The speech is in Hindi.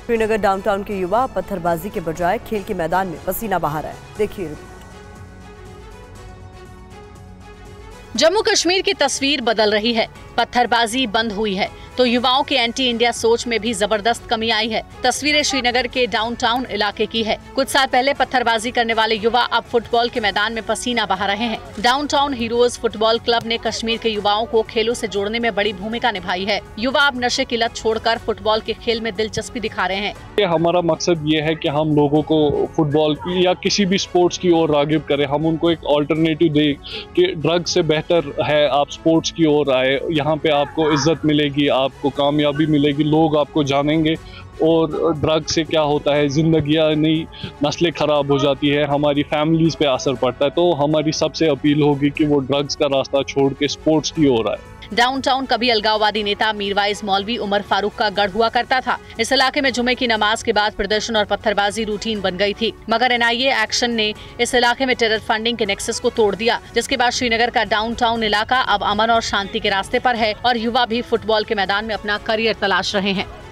श्रीनगर डाउनटाउन के युवा पत्थरबाजी के बजाय खेल के मैदान में पसीना बहा रहे हैं। देखिए रिपोर्ट। जम्मू कश्मीर की तस्वीर बदल रही है। पत्थरबाजी बंद हुई है तो युवाओं की एंटी इंडिया सोच में भी जबरदस्त कमी आई है। तस्वीरें श्रीनगर के डाउनटाउन इलाके की है। कुछ साल पहले पत्थरबाजी करने वाले युवा अब फुटबॉल के मैदान में पसीना बहा रहे हैं। डाउनटाउन हीरोज फुटबॉल क्लब ने कश्मीर के युवाओं को खेलों से जोड़ने में बड़ी भूमिका निभाई है। युवा अब नशे की लत छोड़कर फुटबॉल के खेल में दिलचस्पी दिखा रहे हैं। हमारा मकसद ये है कि हम लोगों को फुटबॉल की या किसी भी स्पोर्ट्स की ओर रागिब करें। हम उनको एक ऑल्टरनेटिव दें कि ड्रग से बेहतर है आप स्पोर्ट्स की ओर आए। यहाँ पे आपको इज्जत मिलेगी, आपको कामयाबी मिलेगी, लोग आपको जानेंगे। और ड्रग से क्या होता है, जिंदगियां नहीं, नस्लें खराब हो जाती है, हमारी फैमिलीज पे असर पड़ता है। तो हमारी सबसे अपील होगी कि वो ड्रग्स का रास्ता छोड़ के स्पोर्ट्स की ओर आए। डाउनटाउन कभी अलगाववादी नेता मीरवाइज मौलवी उमर फारूक का गढ़ हुआ करता था। इस इलाके में जुमे की नमाज के बाद प्रदर्शन और पत्थरबाजी रूटीन बन गई थी, मगर एनआईए एक्शन ने इस इलाके में टेरर फंडिंग के नेक्सस को तोड़ दिया, जिसके बाद श्रीनगर का डाउनटाउन इलाका अब अमन और शांति के रास्ते पर है और युवा भी फुटबॉल के मैदान में अपना करियर तलाश रहे हैं।